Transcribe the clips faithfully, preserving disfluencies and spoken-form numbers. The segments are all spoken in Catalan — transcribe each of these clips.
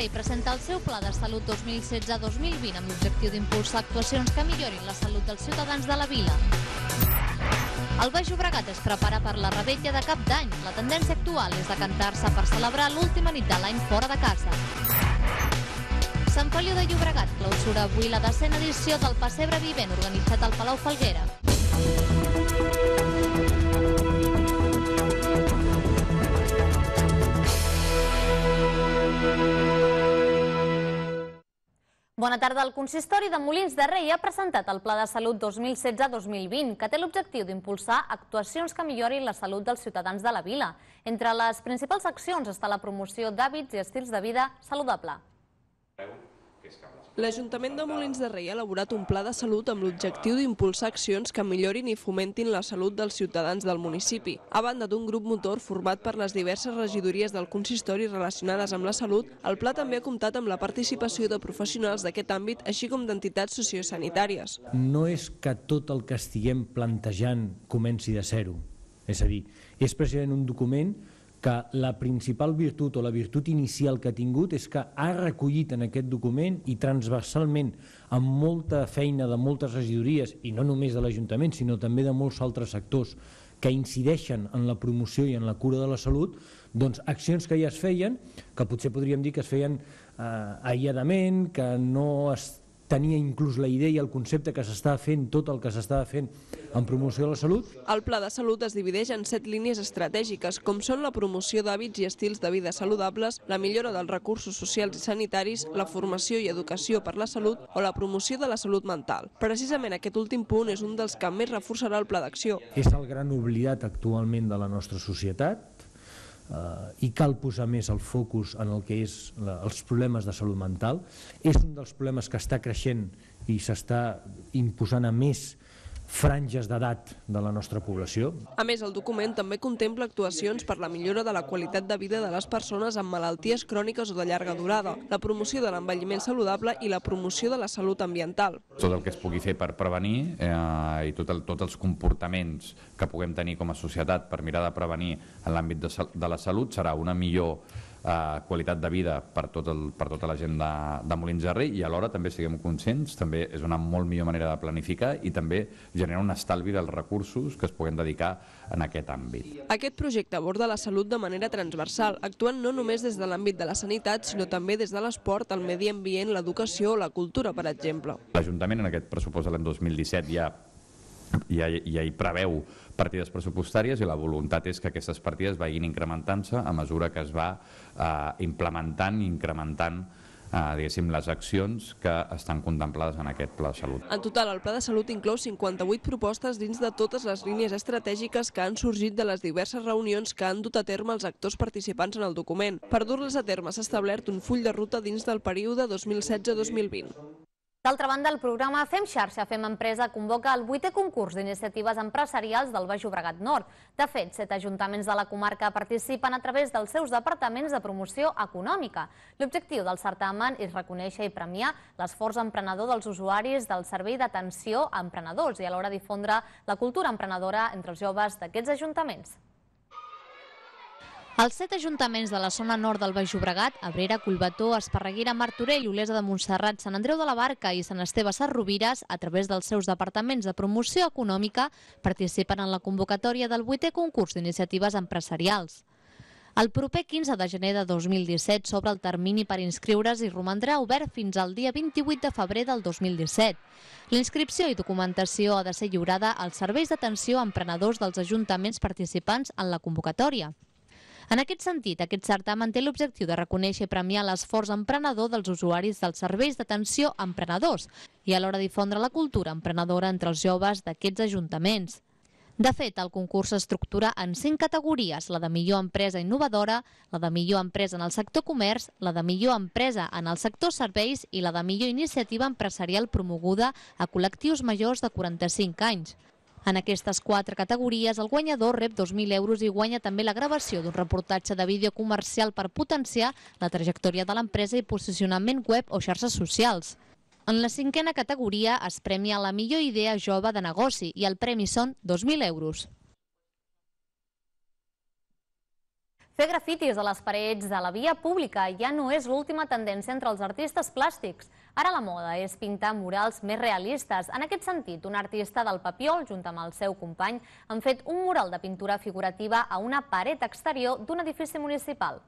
i presenta el seu Pla de Salut dos mil setze a dos mil vint amb l'objectiu d'impulsar actuacions que millorin la salut dels ciutadans de la vila. El Baix Llobregat es prepara per la revetlla de Cap d'Any. La tendència actual és decantar-se per celebrar l'última nit de l'any fora de casa. Sant Feliu de Llobregat clausura avui la desena edició del Pessebre Vivent organitzat al Palau Falguera. Bona tarda. El Consistori de Molins de Rei ha presentat el Pla de Salut dos mil setze a dos mil vint, que té l'objectiu d'impulsar actuacions que millorin la salut dels ciutadans de la vila. Entre les principals accions està la promoció d'hàbits i estils de vida saludable. L'Ajuntament de Molins de Rei ha elaborat un pla de salut amb l'objectiu d'impulsar accions que millorin i fomentin la salut dels ciutadans del municipi. A banda d'un grup motor format per les diverses regidories del consistori relacionades amb la salut, el pla també ha comptat amb la participació de professionals d'aquest àmbit, així com d'entitats sociosanitàries. No és que tot el que estiguem plantejant comenci de zero, és a dir, és precisament un document que la principal virtut o la virtut inicial que ha tingut és que ha recollit en aquest document i transversalment amb molta feina de moltes regidories, i no només de l'Ajuntament, sinó també de molts altres sectors que incideixen en la promoció i en la cura de la salut, doncs accions que ja es feien, que potser podríem dir que es feien eh, aïlladament, que no es tenia inclús la idea i el concepte que s'estava fent, tot el que s'estava fent en promoció de la salut. El Pla de Salut es divideix en set línies estratègiques, com són la promoció d'hàbits i estils de vida saludables, la millora dels recursos socials i sanitaris, la formació i educació per la salut o la promoció de la salut mental. Precisament aquest últim punt és un dels que més reforçarà el pla d'acció. És el gran oblidat actualment de la nostra societat, Uh, i cal posar més el focus en el que és la, els problemes de salut mental. És un dels problemes que està creixent i s'està imposant a més franges d'edat de la nostra població. A més, el document també contempla actuacions per la millora de la qualitat de vida de les persones amb malalties cròniques o de llarga durada, la promoció de l'envelliment saludable i la promoció de la salut ambiental. Tot el que es pugui fer per prevenir eh, i tot el, tots els comportaments que puguem tenir com a societat per mirar de prevenir en l'àmbit de, de la salut serà una millor Uh, qualitat de vida per, tot el, per tota la gent de, de Molins de Rei, i alhora també siguem conscients, també és una molt millor manera de planificar i també generar un estalvi dels recursos que es puguem dedicar en aquest àmbit. Aquest projecte aborda la salut de manera transversal, actuant no només des de l'àmbit de la sanitat, sinó també des de l'esport, el medi ambient, l'educació o la cultura, per exemple. L'Ajuntament en aquest pressupost de l'any dos mil disset ja Ja, ja hi preveu partides pressupostàries i la voluntat és que aquestes partides vagin incrementant-se a mesura que es va eh, implementant i incrementant eh, diguéssim, les accions que estan contemplades en aquest Pla de Salut. En total, el Pla de Salut inclou cinquanta-vuit propostes dins de totes les línies estratègiques que han sorgit de les diverses reunions que han dut a terme els actors participants en el document. Per dur-les a terme s'ha establert un full de ruta dins del període dos mil setze a dos mil vint. D'altra banda, el programa Fem Xarxa, Fem Empresa convoca el vuitè concurs d'iniciatives empresarials del Baix Llobregat Nord. De fet, set ajuntaments de la comarca participen a través dels seus departaments de promoció econòmica. L'objectiu del certamen és reconèixer i premiar l'esforç emprenedor dels usuaris del servei d'atenció a emprenedors i alhora difondre la cultura emprenedora entre els joves d'aquests ajuntaments. Els set ajuntaments de la zona nord del Baix Llobregat, Abrera, Collbató, Esparreguera, Martorell, Olesa de Montserrat, Sant Andreu de la Barca i Sant Esteve Sesrovires, a través dels seus departaments de promoció econòmica, participen en la convocatòria del vuitè concurs d'iniciatives empresarials. El proper quinze de gener de dos mil disset s'obre el termini per inscriure's i romandrà obert fins al dia vint-i-vuit de febrer del dos mil disset. La inscripció i documentació ha de ser lliurada als serveis d'atenció a emprenedors dels ajuntaments participants en la convocatòria. En aquest sentit, aquest certamen té l'objectiu de reconèixer i premiar l'esforç emprenedor dels usuaris dels serveis d'atenció a emprenedors i alhora difondre la cultura emprenedora entre els joves d'aquests ajuntaments. De fet, el concurs s'estructura en cinc categories: la de millor empresa innovadora, la de millor empresa en el sector comerç, la de millor empresa en el sector serveis i la de millor iniciativa empresarial promoguda a col·lectius majors de quaranta-cinc anys. En aquestes quatre categories, el guanyador rep dos mil euros i guanya també la gravació d'un reportatge de vídeo comercial per potenciar la trajectòria de l'empresa i posicionament web o xarxes socials. En la cinquena categoria es premia la millor idea jove de negoci i el premi són dos mil euros. Fer grafitis a les parets de la via pública ja no és l'última tendència entre els artistes plàstics. Ara la moda és pintar murals més realistes. En aquest sentit, un artista del Papiol, junt amb el seu company, han fet un mural de pintura figurativa a una paret exterior d'un edifici municipal.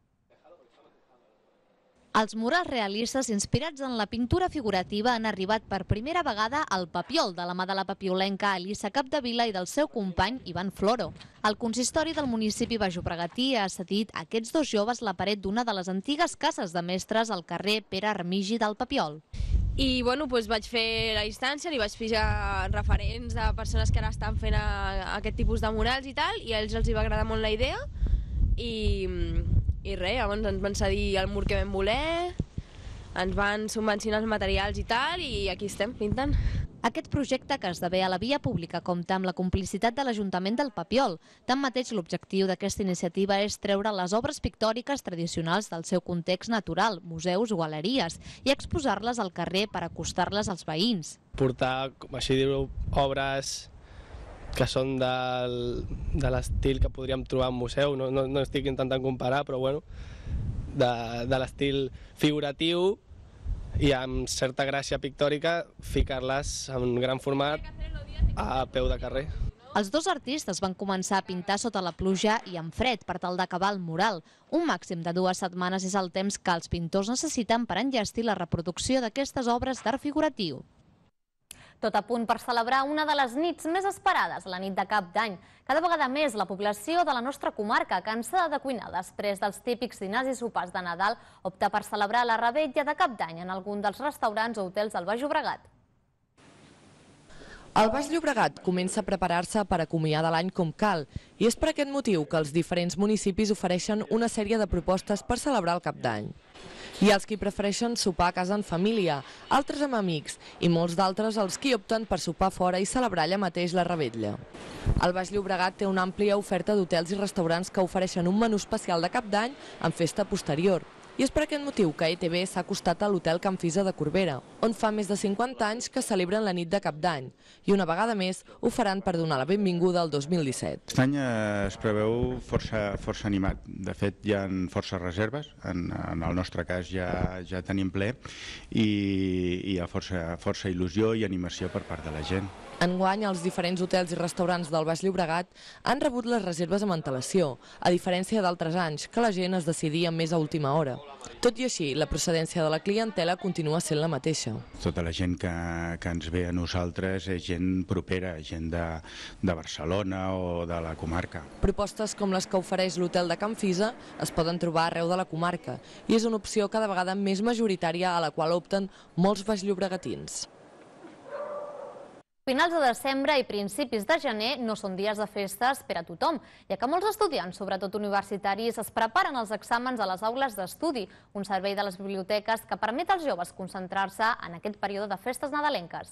Els murals realistes inspirats en la pintura figurativa han arribat per primera vegada al Papiol, de la mà de la papiolenca Elisa Capdevila i del seu company Ivan Floro. El consistori del municipi baixllobregatí ha cedit a aquests dos joves la paret d'una de les antigues cases de mestres al carrer Pere Armigi del Papiol. I bueno, doncs vaig fer la distància, li vaig fijar referents de persones que ara estan fent a, a aquest tipus de murals i tal, i a ells els hi va agradar molt la idea, i... I res, llavors ens van cedir el mur que vam voler, ens van subvencionar els materials i tal, i aquí estem pintant. Aquest projecte, que esdevé a la via pública, compta amb la complicitat de l'Ajuntament del Papiol. Tanmateix, l'objectiu d'aquesta iniciativa és treure les obres pictòriques tradicionals del seu context natural, museus o galeries, i exposar-les al carrer per acostar-les als veïns. Portar, com així dir-ho, obres que són del, de l'estil que podríem trobar en museu, no, no, no estic intentant comparar, però bueno, de, de l'estil figuratiu i amb certa gràcia pictòrica, ficar-les en un gran format a peu de carrer. Els dos artistes van començar a pintar sota la pluja i amb fred per tal d'acabar el mural. Un màxim de dues setmanes és el temps que els pintors necessiten per enllestir la reproducció d'aquestes obres d'art figuratiu. Tot a punt per celebrar una de les nits més esperades, la nit de Cap d'Any. Cada vegada més la població de la nostra comarca, cansada de cuinar després dels típics dinars i sopars de Nadal, opta per celebrar la revetlla de Cap d'Any en algun dels restaurants o hotels del Baix Llobregat. El Baix Llobregat comença a preparar-se per acomiadar l'any com cal, i és per aquest motiu que els diferents municipis ofereixen una sèrie de propostes per celebrar el Cap d'Any. Hi ha els qui prefereixen sopar a casa en família, altres amb amics i molts d'altres els qui opten per sopar fora i celebrar allà mateix la revetlla. El Baix Llobregat té una àmplia oferta d'hotels i restaurants que ofereixen un menú especial de Cap d'Any amb festa posterior. I és per aquest motiu que E T B s'ha acostat a l'hotel Can Fisa de Corbera, on fa més de cinquanta anys que celebren la nit de Cap d'Any, i una vegada més ho faran per donar la benvinguda al dos mil disset. Aquest any es preveu força, força animat. De fet, hi ha forces reserves, en, en el nostre cas ja, ja tenim ple, i hi ha força, força il·lusió i animació per part de la gent. Enguany, els diferents hotels i restaurants del Baix Llobregat han rebut les reserves amb antelació, a diferència d'altres anys, que la gent es decidia més a última hora. Tot i així, la procedència de la clientela continua sent la mateixa. Tota la gent que, que ens ve a nosaltres és gent propera, gent de, de Barcelona o de la comarca. Propostes com les que ofereix l'hotel de Can Fisa es poden trobar arreu de la comarca i és una opció cada vegada més majoritària a la qual opten molts baixllobregatins. Finals de desembre i principis de gener no són dies de festes per a tothom, ja que molts estudiants, sobretot universitaris, es preparen els exàmens a les aules d'estudi, un servei de les biblioteques que permet als joves concentrar-se en aquest període de festes nadalenques.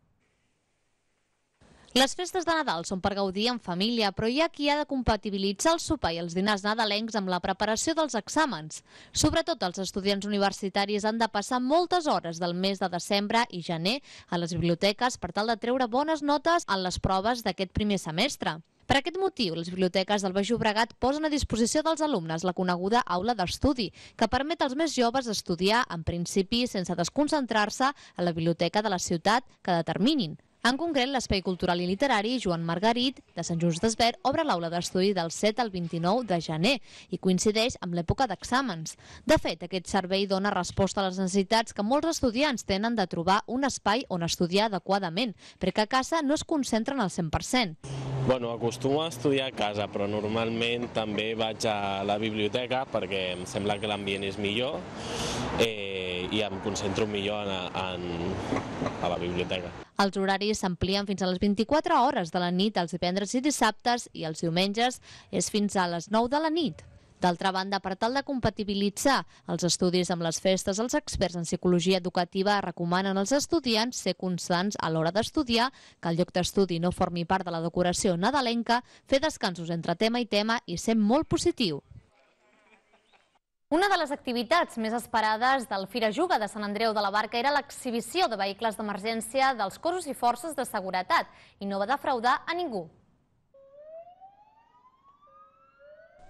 Les festes de Nadal són per gaudir en família, però hi ha qui ha de compatibilitzar el sopar i els dinars nadalencs amb la preparació dels exàmens. Sobretot els estudiants universitaris han de passar moltes hores del mes de desembre i gener a les biblioteques per tal de treure bones notes en les proves d'aquest primer semestre. Per aquest motiu, les biblioteques del Baix Llobregat posen a disposició dels alumnes la coneguda aula d'estudi, que permet als més joves estudiar, en principi, sense desconcentrar-se a la biblioteca de la ciutat que determinin. En concret, l'Espai Cultural i Literari Joan Margarit, de Sant Just Desvern, obre l'aula d'estudi del set al vint-i-nou de gener i coincideix amb l'època d'exàmens. De fet, aquest servei dona resposta a les necessitats que molts estudiants tenen de trobar un espai on estudiar adequadament, perquè a casa no es concentren al cent per cent. Bueno, acostumo a estudiar a casa, però normalment també vaig a la biblioteca perquè em sembla que l'ambient és millor eh, i em concentro millor en, en, a la biblioteca. Els horaris s'amplien fins a les vint-i-quatre hores de la nit els divendres i dissabtes i els diumenges és fins a les nou de la nit. D'altra banda, per tal de compatibilitzar els estudis amb les festes, els experts en psicologia educativa recomanen als estudiants ser constants a l'hora d'estudiar, que el lloc d'estudi no formi part de la decoració nadalenca, fer descansos entre tema i tema i ser molt positiu. Una de les activitats més esperades del Fira Juga de Sant Andreu de la Barca era l'exhibició de vehicles d'emergència dels cossos i forces de seguretat i no va defraudar a ningú.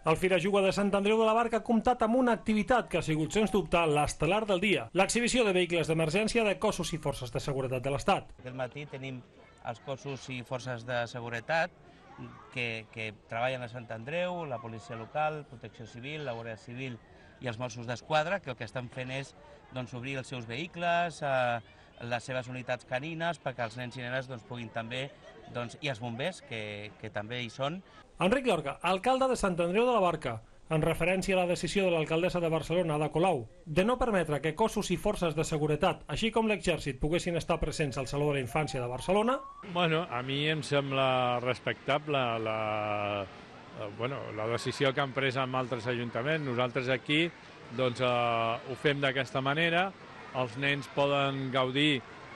El Firajuga de Sant Andreu de la Barca ha comptat amb una activitat que ha sigut, sens dubte, l'estel·lar del dia, l'exhibició de vehicles d'emergència de cossos i forces de seguretat de l'Estat. Aquest matí tenim els cossos i forces de seguretat que, que treballen a Sant Andreu, la policia local, protecció civil, la Guàrdia Civil i els Mossos d'Esquadra, que el que estan fent és doncs, obrir els seus vehicles, eh, les seves unitats canines, perquè els nens i nenes doncs, puguin també, doncs, i els bombers, que, que també hi són. Enric Llorca, alcalde de Sant Andreu de la Barca, en referència a la decisió de l'alcaldessa de Barcelona, Ada Colau, de no permetre que cossos i forces de seguretat, així com l'exèrcit, poguessin estar presents al Saló de la Infància de Barcelona. Bueno, a mi em sembla respectable la, bueno, la decisió que han pres amb altres ajuntaments. Nosaltres aquí doncs, eh, ho fem d'aquesta manera, els nens poden gaudir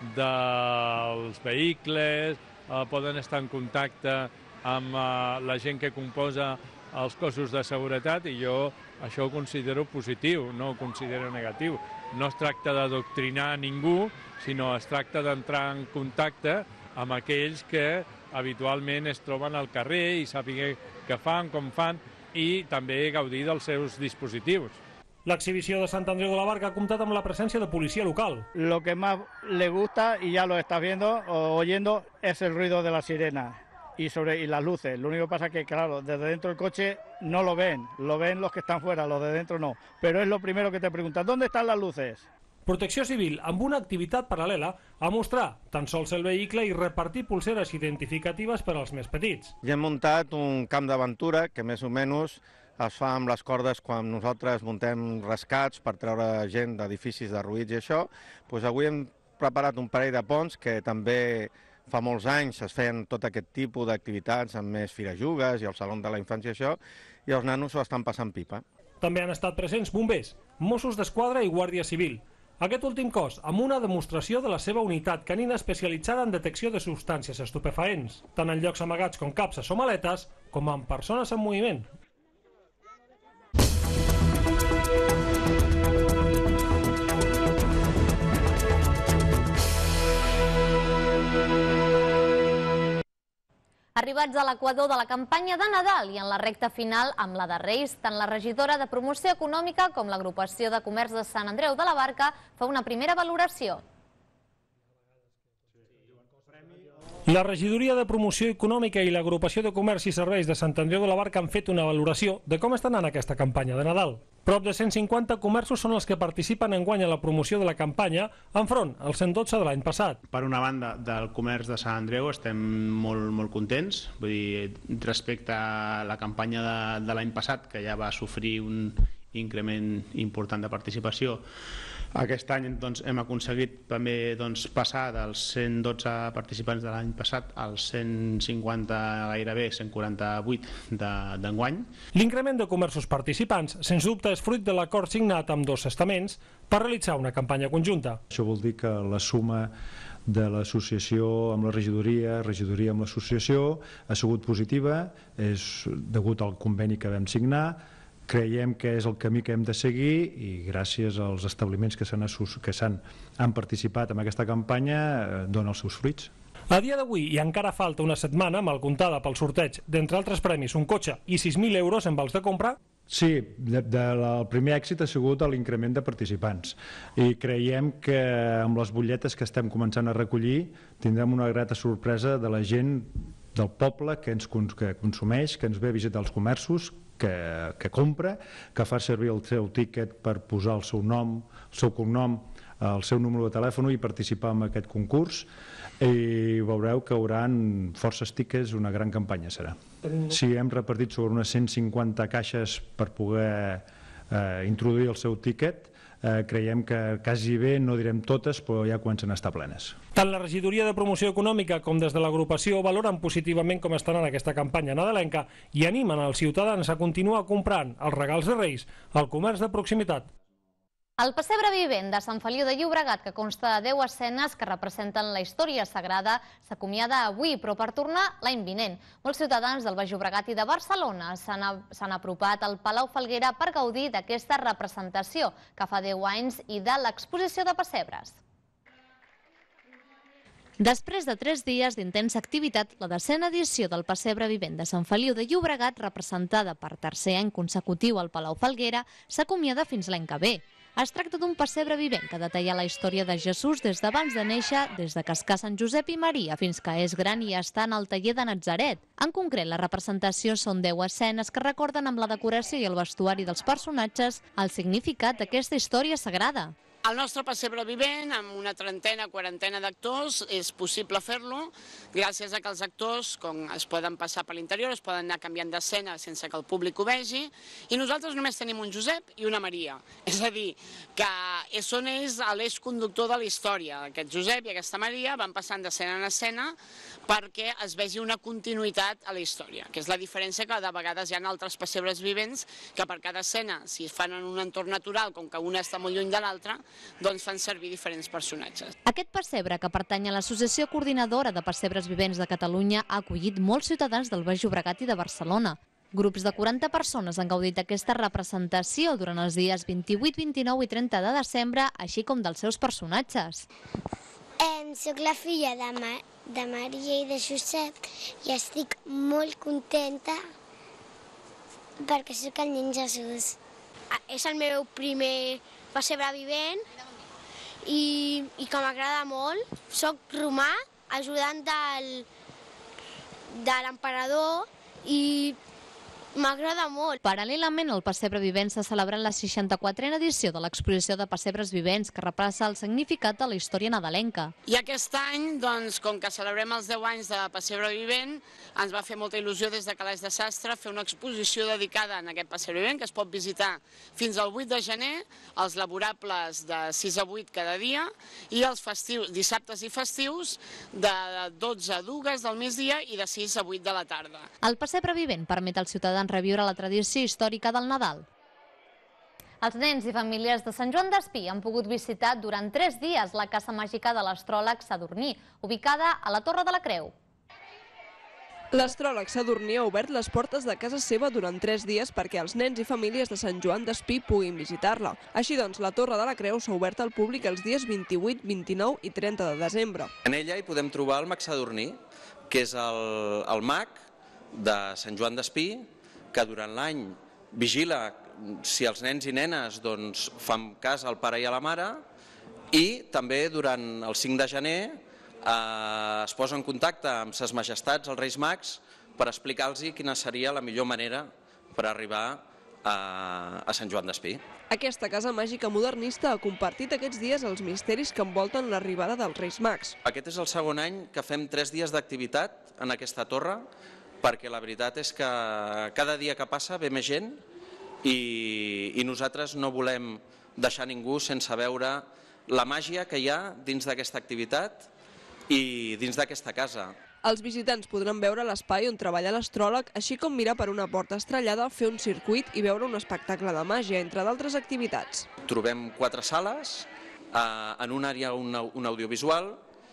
dels vehicles, eh, poden estar en contacte amb eh, la gent que composa els cossos de seguretat i jo això ho considero positiu, no ho considero negatiu. No es tracta d'adoctrinar a ningú, sinó es tracta d'entrar en contacte amb aquells que habitualment es troben al carrer i sàpiga què fan, com fan i també gaudir dels seus dispositius. L'exhibició de Sant Andreu de la Barca ha comptat amb la presència de policia local. Lo que más le gusta, y ya lo estás viendo o oyendo, es el ruido de la sirena. Y, sobre, y las luces. Lo único que pasa es que, claro, desde dentro del coche no lo ven, lo ven los que están fuera, los de dentro no. Pero es lo primero que te preguntan, ¿dónde están las luces? Protecció Civil, amb una activitat paral·lela, a mostrar tan sols el vehicle i repartir pulseres identificatives per als més petits. Ja hem muntat un camp d'aventura que més o menys es fa amb les cordes quan nosaltres muntem rescats per treure gent d'edificis derruïts i això. Doncs avui hem preparat un parell de ponts que també fa molts anys es feien tot aquest tipus d'activitats amb més firajugues i el Saló de la Infància i això, i els nanos s'ho estan passant pipa. També han estat presents bombers, Mossos d'Esquadra i Guàrdia Civil. Aquest últim cos amb una demostració de la seva unitat canina especialitzada en detecció de substàncies estupefaents, tant en llocs amagats com capses o maletes, com en persones en moviment. Arribats a l'equador de la campanya de Nadal i en la recta final amb la de Reis, tant la regidora de Promoció Econòmica com l'agrupació de comerç de Sant Andreu de la Barca fa una primera valoració. La regidoria de Promoció Econòmica i l'agrupació de comerç i serveis de Sant Andreu de la Barca han fet una valoració de com està anant aquesta campanya de Nadal. Prop de cent cinquanta comerços són els que participen enguany a la promoció de la campanya, enfront als cent dotze de l'any passat. Per una banda, del comerç de Sant Andreu estem molt, molt contents. Vull dir, respecte a la campanya de, de l'any passat, que ja va sofrir un increment important de participació, aquest any doncs, hem aconseguit també doncs, passar dels cent dotze participants de l'any passat als cent cinquanta, gairebé cent quaranta-vuit d'enguany. L'increment de comerços participants, sens dubte, és fruit de l'acord signat amb dos estaments per realitzar una campanya conjunta. Això vol dir que la suma de l'associació amb la regidoria, regidoria amb l'associació, ha sigut positiva, és degut al conveni que vam signar. Creiem que és el camí que hem de seguir i gràcies als establiments que s'han que s'han han participat en aquesta campanya dona els seus fruits. A dia d'avui, i encara falta una setmana, mal comptada pel sorteig d'entre altres premis un cotxe i sis mil euros en vals de compra. Sí, de, de, el primer èxit ha sigut l'increment de participants i creiem que amb les butlletes que estem començant a recollir tindrem una grata sorpresa de la gent del poble que ens que consumeix, que ens ve a visitar els comerços, que, que compra, que fa servir el seu tíquet per posar el seu nom, el seu cognom, el seu número de telèfon i participar en aquest concurs, i veureu que hi haurà forces tíquets, una gran campanya serà. Si hem repartit sobre unes cent cinquanta caixes per poder eh, introduir el seu tíquet, eh, creiem que quasi bé, no direm totes, però ja comencen a estar plenes. Tant la regidoria de Promoció Econòmica com des de l'agrupació valoren positivament com està anant aquesta campanya nadalenca i animen els ciutadans a continuar comprant els regals de Reis al comerç de proximitat. El pessebre vivent de Sant Feliu de Llobregat, que consta de deu escenes que representen la història sagrada, s'acomiada avui, però per tornar l'any vinent. Molts ciutadans del Baix Llobregat i de Barcelona s'han apropat al Palau Falguera per gaudir d'aquesta representació que fa deu anys i de l'exposició de pessebres. Després de tres dies d'intensa activitat, la desena edició del Pessebre Vivent de Sant Feliu de Llobregat, representada per tercer any consecutiu al Palau Falguera, s'acomiada fins l'any que ve. Es tracta d'un pessebre vivent que detalla la història de Jesús des d'abans de néixer, des de cascar Sant Josep i Maria fins que és gran i està en el taller de Natzaret. En concret, la representació són deu escenes que recorden amb la decoració i el vestuari dels personatges el significat d'aquesta història sagrada. El nostre pessebre vivent, amb una trentena, quarantena d'actors, és possible fer-lo gràcies a que els actors, com es poden passar per l'interior, es poden anar canviant d'escena sense que el públic ho vegi, i nosaltres només tenim un Josep i una Maria. És a dir, que són ells l'eix conductor de la història. Aquest Josep i aquesta Maria van passant d'escena en escena perquè es vegi una continuïtat a la història, que és la diferència que de vegades hi ha altres pessebres vivents que per cada escena, si es fan en un entorn natural, com que una està molt lluny de l'altra, doncs fan servir diferents personatges. Aquest pessebre, que pertany a l'Associació Coordinadora de Pessebres Vivents de Catalunya, ha acollit molts ciutadans del Baix Llobregat i de Barcelona. Grups de quaranta persones han gaudit d'aquesta representació durant els dies vint-i-vuit, vint-i-nou i trenta de desembre, així com dels seus personatges. Eh, soc la filla de, Ma de Maria i de Josep i estic molt contenta perquè soc el nen Jesús. És el meu primer pessebre vivent i, i que m'agrada molt. Soc romà, ajudant del, de l'emperador i m'agrada molt. Paral·lelament al Pessebre Vivent s'ha celebrat la seixanta-quatrena edició de l'exposició de Pessebres Vivents, que repressa el significat de la història nadalenca. I aquest any, doncs, com que celebrem els deu anys de Pessebre Vivent, ens va fer molta il·lusió des de Calaix de Sastre fer una exposició dedicada a aquest Pessebre Vivent, que es pot visitar fins al vuit de gener, els laborables de sis a vuit cada dia, i els festius, dissabtes i festius de dotze a dues del migdia i de sis a vuit de la tarda. El Pessebre Vivent permet als ciutadans reviure la tradició històrica del Nadal. Els nens i famílies de Sant Joan d'Espí han pogut visitar durant tres dies la Casa Màgica de l'Astròleg Sadurní, ubicada a la Torre de la Creu. L'astròleg Sadurní ha obert les portes de casa seva durant tres dies perquè els nens i famílies de Sant Joan d'Espí puguin visitar-la. Així doncs, la Torre de la Creu s'ha obert al públic els dies vint-i-vuit, vint-i-nou i trenta de desembre. En ella hi podem trobar el mag Sadurní, que és el, el mag de Sant Joan d'Espí, que durant l'any vigila si els nens i nenes doncs, fan cas al pare i a la mare, i també durant el cinc de gener eh, es posa en contacte amb ses majestats, els Reis Mags, per explicar-los quina seria la millor manera per arribar a, a Sant Joan d'Espí. Aquesta casa màgica modernista ha compartit aquests dies els misteris que envolten l'arribada dels Reis Mags. Aquest és el segon any que fem tres dies d'activitat en aquesta torre, perquè la veritat és que cada dia que passa ve més gent i, i nosaltres no volem deixar ningú sense veure la màgia que hi ha dins d'aquesta activitat i dins d'aquesta casa. Els visitants podran veure l'espai on treballa l'astròleg, així com mirar per una porta estrellada, fer un circuit i veure un espectacle de màgia, entre d'altres activitats. Trobem quatre sales, eh, en una àrea un, un audiovisual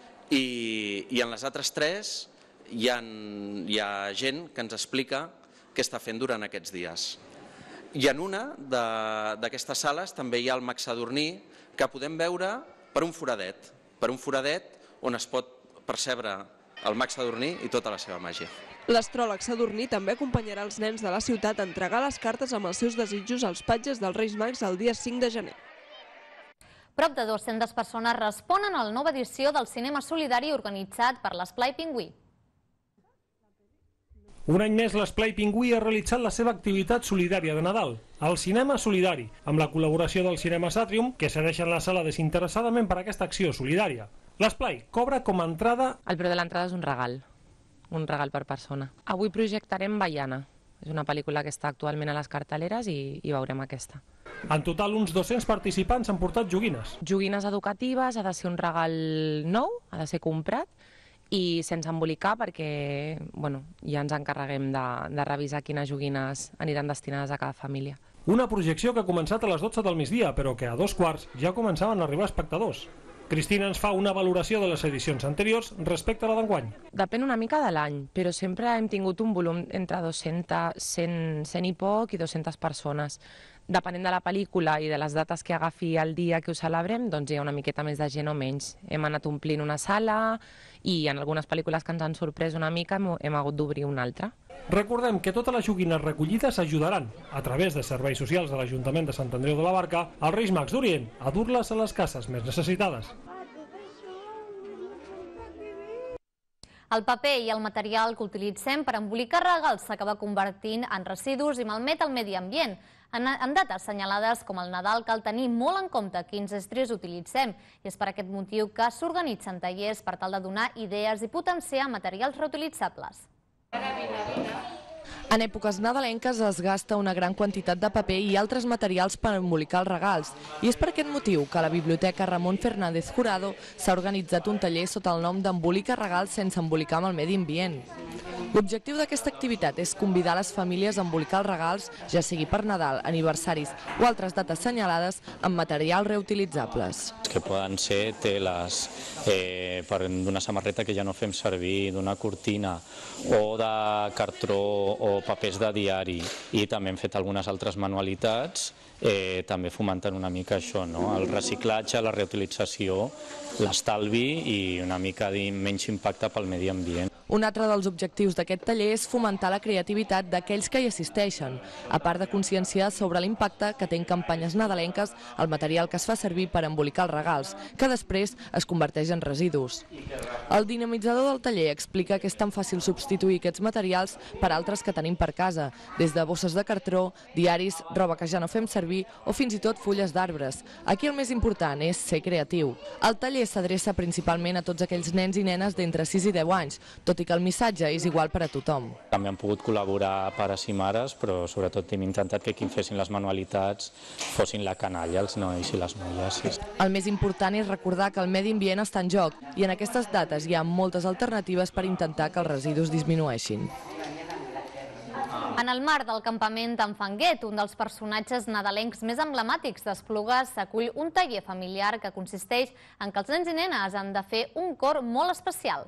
i, i en les altres tres Hi ha, hi ha gent que ens explica què està fent durant aquests dies. I en una d'aquestes sales també hi ha el mag Sadurní, que podem veure per un foradet, per un foradet on es pot percebre el mag Sadurní i tota la seva màgia. L'astròleg Sadurní també acompanyarà els nens de la ciutat a entregar les cartes amb els seus desitjos als patges dels Reis Mags el dia cinc de gener. Prop de dues-centes persones responen a la nova edició del cinema solidari organitzat per l'Esplai Pingüí. Un any més, l'Esplai Pingüí ha realitzat la seva activitat solidària de Nadal, el cinema solidari, amb la col·laboració del Cinema Satrium, que cedeixen la sala desinteressadament per a aquesta acció solidària. L'Esplai cobra com a entrada... El preu de l'entrada és un regal, un regal per persona. Avui projectarem Baiana, és una pel·lícula que està actualment a les carteleres i, i veurem aquesta. En total, uns dos-cents participants han portat joguines. Joguines educatives, ha de ser un regal nou, ha de ser comprat, i sense embolicar perquè bueno, ja ens encarreguem de, de revisar quines joguines aniran destinades a cada família. Una projecció que ha començat a les dotze del migdia, però que a dos quarts ja començaven a arribar espectadors. Cristina ens fa una valoració de les edicions anteriors respecte a la d'enguany. Depèn una mica de l'any, però sempre hem tingut un volum entre dues-centes, cent, cent i poc i dues-centes persones. Depenent de la pel·lícula i de les dates que agafi el dia que ho celebrem, doncs hi ha una miqueta més de gent o menys. Hem anat omplint una sala i en algunes pel·lícules que ens han sorprès una mica hem hagut d'obrir una altra. Recordem que totes les joguines recollides ajudaran, a través de serveis socials de l'Ajuntament de Sant Andreu de la Barca, als Reis Mags d'Orient a dur-les a les cases més necessitades. El paper i el material que utilitzem per embolicar regals s'acaba convertint en residus i malmet el medi ambient. En, en dates assenyalades com el Nadal cal tenir molt en compte quins estris utilitzem i és per aquest motiu que s'organitzen tallers per tal de donar idees i potenciar materials reutilitzables. En èpoques nadalenques es gasta una gran quantitat de paper i altres materials per embolicar els regals. I és per aquest motiu que a la Biblioteca Ramon Fernández Jurado s'ha organitzat un taller sota el nom d'Embolica regals sense embolicar amb el medi ambient. L'objectiu d'aquesta activitat és convidar les famílies a embolicar els regals, ja sigui per Nadal, aniversaris o altres dates assenyalades, amb materials reutilitzables. Que poden ser teles, eh, per d'una samarreta que ja no fem servir, d'una cortina, o de cartró o papers de diari, i també hem fet algunes altres manualitats, eh, també fomentant una mica això, no? El reciclatge, la reutilització, l'estalvi i una mica de menys impacte pel medi ambient. Un altre dels objectius d'aquest taller és fomentar la creativitat d'aquells que hi assisteixen, a part de conscienciar sobre l'impacte que té en campanyes nadalenques el material que es fa servir per embolicar els regals, que després es converteix en residus. El dinamitzador del taller explica que és tan fàcil substituir aquests materials per altres que tenim per casa, des de bosses de cartró, diaris, roba que ja no fem servir o fins i tot fulles d'arbres. Aquí el més important és ser creatiu. El taller s'adreça principalment a tots aquells nens i nenes d'entre sis i deu anys, tot i que el missatge és igual per a tothom. També han pogut col·laborar pares i mares, però sobretot hem intentat que qui fessin les manualitats fossin la canalla, els nois i les noies. El més important és recordar que el medi ambient està en joc i en aquestes dates hi ha moltes alternatives per intentar que els residus disminueixin. En el marc del campament d'en Fanguet, un dels personatges nadalencs més emblemàtics d'Esplugues, s'acull un taller familiar que consisteix en que els nens i nenes han de fer un cor molt especial.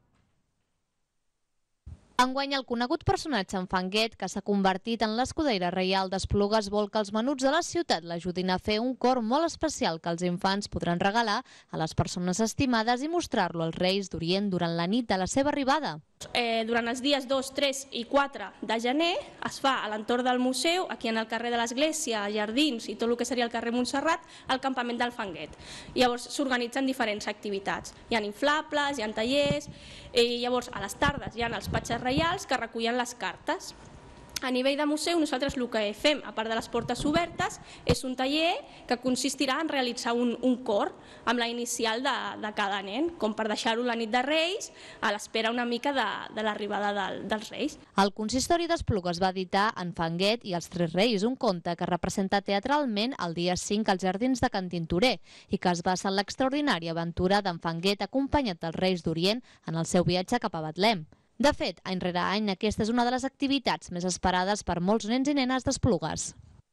Enguany, el conegut personatge en Fanguet, que s'ha convertit en l'escudella reial d'Esplugues, vol que els menuts de la ciutat l'ajudin a fer un cor molt especial que els infants podran regalar a les persones estimades i mostrar-lo als Reis d'Orient durant la nit de la seva arribada. Eh, durant els dies dos, tres i quatre de gener es fa a l'entorn del museu, aquí en el carrer de l'Església, Jardins i tot el que seria el carrer Montserrat, el campament del Fanguet. Llavors s'organitzen diferents activitats. Hi ha inflables, hi ha tallers, i llavors a les tardes hi ha els patges reials que recullen les cartes. A nivell de museu, nosaltres el que fem, a part de les portes obertes, és un taller que consistirà en realitzar un, un cor amb la inicial de, de cada nen, com per deixar-ho la nit de Reis, a l'espera una mica de, de l'arribada del, dels Reis. El consistori d'Esplugues va editar En Fanguet i els Tres Reis, un conte que representa teatralment el dia cinc als Jardins de Can Tintorer i que es basa en l'extraordinària aventura d'en Fanguet acompanyat dels Reis d'Orient en el seu viatge cap a Betlem. De fet, any rere any, aquesta és una de les activitats més esperades per molts nens i nenes d'Esplugues.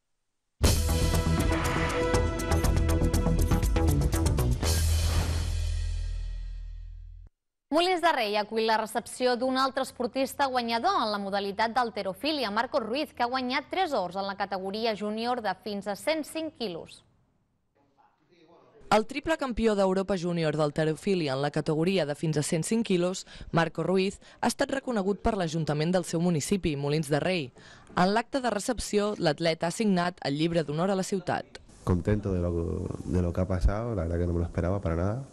Molins de Rei acull la recepció d'un altre esportista guanyador en la modalitat d'halterofília, Marcos Ruiz, que ha guanyat tres ors en la categoria júnior de fins a cent cinc quilos. El triple campió d'Europa júnior d'halterofília en la categoria de fins a cent cinc quilos, Marcos Ruiz, ha estat reconegut per l'Ajuntament del seu municipi, Molins de Rei. En l'acte de recepció, l'atleta ha signat el llibre d'honor a la ciutat. Contento de lo, de lo que ha pasado, la verdad que no me lo esperaba para nada.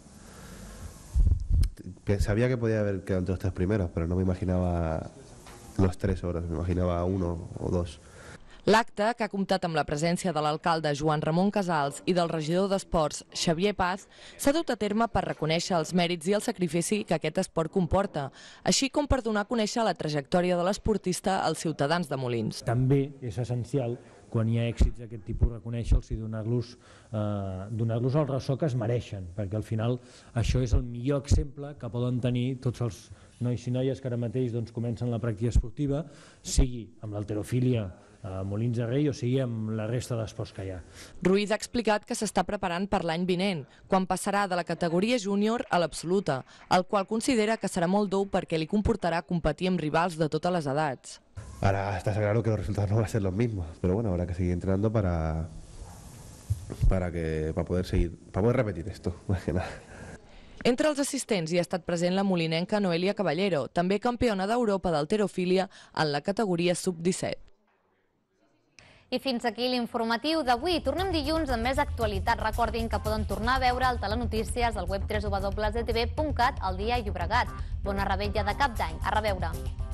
Sabía que podía haber quedado entre los tres primeros, pero no me imaginaba los tres horas, me imaginaba uno o dos. L'acte, que ha comptat amb la presència de l'alcalde Joan Ramon Casals i del regidor d'Esports Xavier Paz, s'ha dut a terme per reconèixer els mèrits i el sacrifici que aquest esport comporta, així com per donar a conèixer la trajectòria de l'esportista als ciutadans de Molins. També és essencial, quan hi ha èxits d'aquest tipus, reconèixer-los i donar-los eh, donar-los el ressò que es mereixen, perquè al final això és el millor exemple que poden tenir tots els nois i noies que ara mateix doncs, comencen la pràctica esportiva, sigui amb l'halterofília a Molins de Rei o sigui amb la resta d'esports que hi ha. Ruiz ha explicat que s'està preparant per l'any vinent, quan passarà de la categoria júnior a l'absoluta, el qual considera que serà molt dur perquè li comportarà competir amb rivals de totes les edats. Ahora está claro que los resultados no van a ser los mismos, pero bueno, habrá que seguir entrenando para, para, que, para, poder, seguir, para poder repetir esto, más que nada. Entre els assistents hi ha estat present la molinenca Noelia Caballero, també campiona d'Europa d'halterofília en la categoria sub disset. I fins aquí l'informatiu d'avui. Tornem dilluns amb més actualitat. Recordin que poden tornar a veure el telenotícies al web w w w punt e t v punt cat, El Dia Llobregat. Bona revetlla de cap d'any. A reveure.